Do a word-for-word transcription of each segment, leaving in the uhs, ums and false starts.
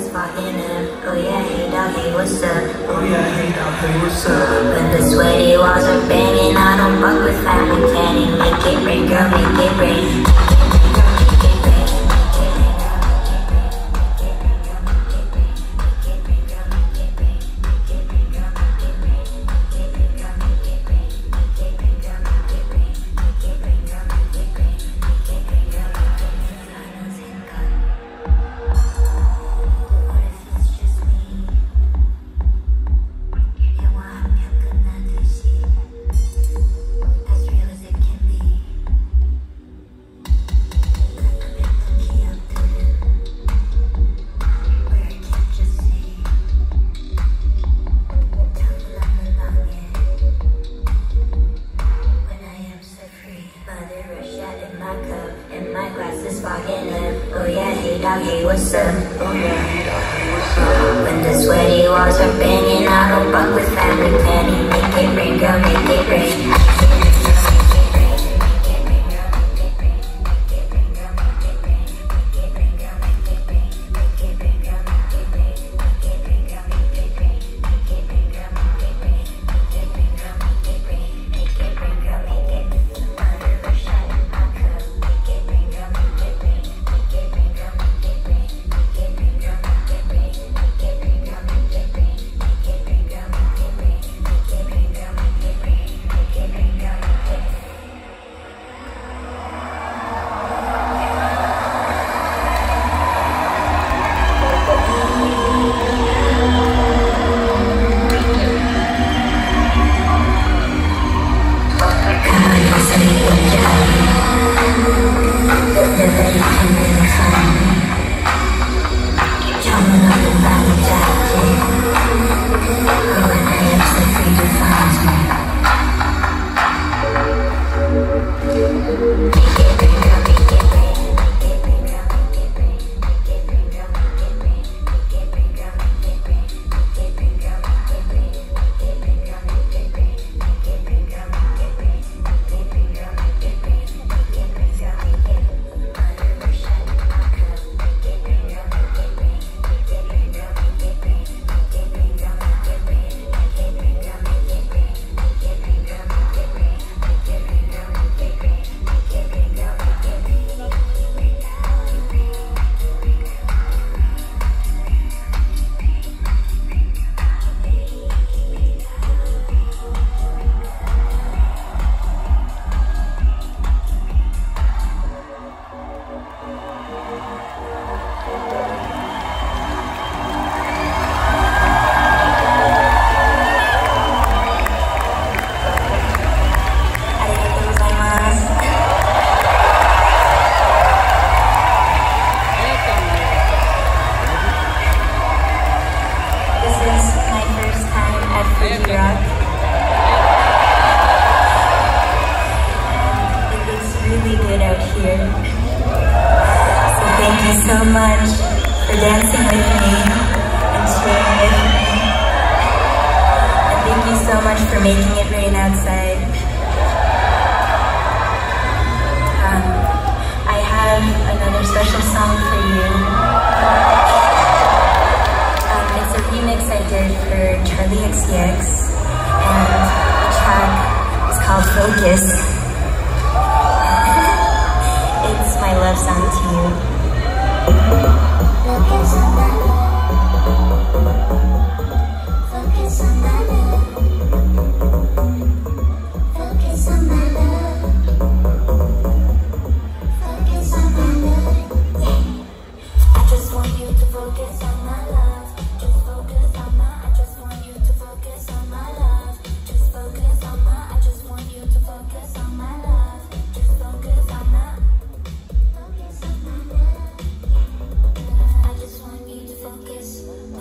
glasses fogging up. Oh yeah, hey dog, hey what's up? Oh yeah, hey dog, hey what's up? When the sweaty walls are banging, I don't fuck with family planning. Make it rain, girl, make it rain. Oh yeah, hey dog, hey what's up? Oh yeah, hey dog, hey what's up? When the sweaty walls are banging, I don't fuck with family planning. Make it rain, girl, make it rain. So much for dancing with me and staying with me. And thank you so much for making it rain outside. Um, I have another special song for you. Um, it's a remix I did for Charlie X C X, and the track is called Focus. It's my love song to you. Focus on my love. Focus on my love. Focus on my love. Focus on my love. Yeah. I just want you to focus on my love. Just focus on my. I just want you to focus on my love. Just focus on my. I just want you to focus on my love. Just focus on my. Focus on my love.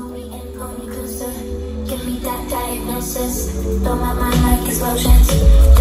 Give me that diagnosis. Blow my mind like explosions.